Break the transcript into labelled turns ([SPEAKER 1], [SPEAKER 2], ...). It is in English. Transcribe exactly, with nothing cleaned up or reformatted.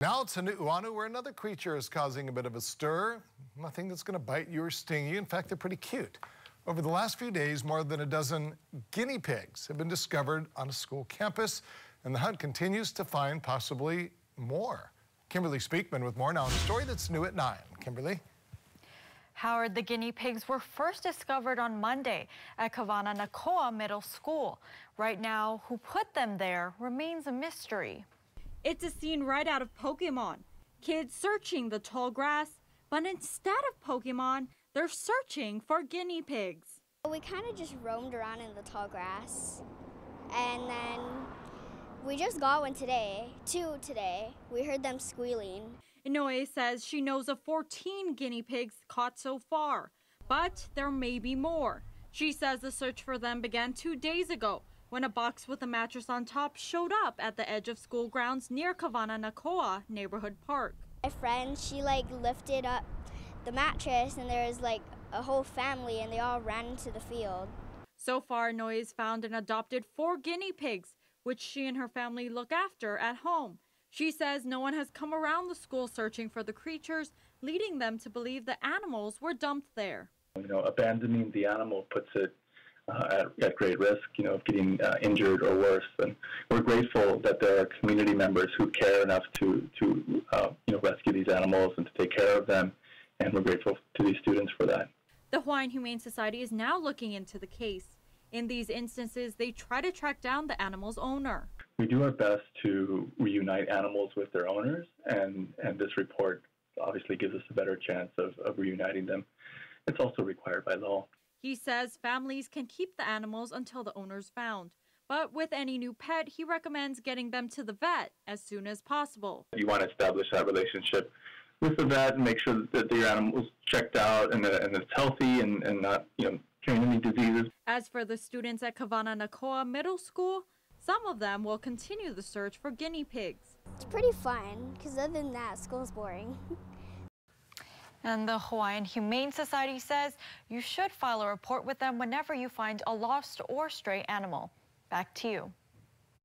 [SPEAKER 1] Now it's in Nu'uanu, where another creature is causing a bit of a stir. Nothing that's going to bite you or sting you. In fact, they're pretty cute. Over the last few days, more than a dozen guinea pigs have been discovered on a school campus, and the hunt continues to find possibly more. Kimberly Speakman with more now on a story that's new at nine. Kimberly?
[SPEAKER 2] Howard, the guinea pigs were first discovered on Monday at Kawananakoa Middle School. Right now, who put them there remains a mystery.
[SPEAKER 3] It's a scene right out of Pokemon. Kids searching the tall grass, but instead of Pokemon, they're searching for guinea pigs.
[SPEAKER 4] We kind of just roamed around in the tall grass, and then we just got one today, two today. We heard them squealing.
[SPEAKER 3] Inoue says she knows of fourteen guinea pigs caught so far, but there may be more. She says the search for them began two days ago when a box with a mattress on top showed up at the edge of school grounds near Kawananakoa Neighborhood Park.
[SPEAKER 4] My friend, she like lifted up the mattress and there was like a whole family and they all ran into the field.
[SPEAKER 3] So far, Inoue found and adopted four guinea pigs, which she and her family look after at home. She says no one has come around the school searching for the creatures, leading them to believe the animals were dumped there.
[SPEAKER 5] You know, abandoning the animal puts it uh, at, at great risk, you know, of getting uh, injured or worse. And we're grateful that there are community members who care enough to, to uh, you know, rescue these animals and to take care of them. And we're grateful to these students for that.
[SPEAKER 3] The Hawaiian Humane Society is now looking into the case. In these instances, they try to track down the animal's owner.
[SPEAKER 5] We do our best to reunite animals with their owners, and, and this report obviously gives us a better chance of, of reuniting them. It's also required by law.
[SPEAKER 3] He says families can keep the animals until the owner's found. But with any new pet, he recommends getting them to the vet as soon as possible.
[SPEAKER 5] You want to establish that relationship with the vet and make sure that your animal's checked out and, that, and it's healthy and, and not, you know, carrying any diseases.
[SPEAKER 3] As for the students at Kawananakoa Middle School, some of them will continue the search for guinea pigs.
[SPEAKER 4] It's pretty fun, because other than that, school's boring.
[SPEAKER 2] And the Hawaiian Humane Society says you should file a report with them whenever you find a lost or stray animal. Back to you.